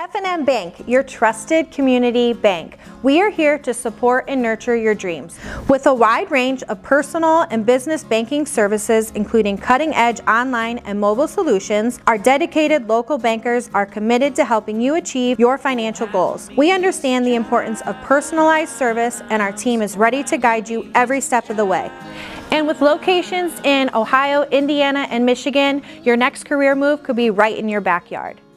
F&M Bank, your trusted community bank. We are here to support and nurture your dreams. With a wide range of personal and business banking services, including cutting-edge online and mobile solutions, our dedicated local bankers are committed to helping you achieve your financial goals. We understand the importance of personalized service, and our team is ready to guide you every step of the way. And with locations in Ohio, Indiana, and Michigan, your next career move could be right in your backyard.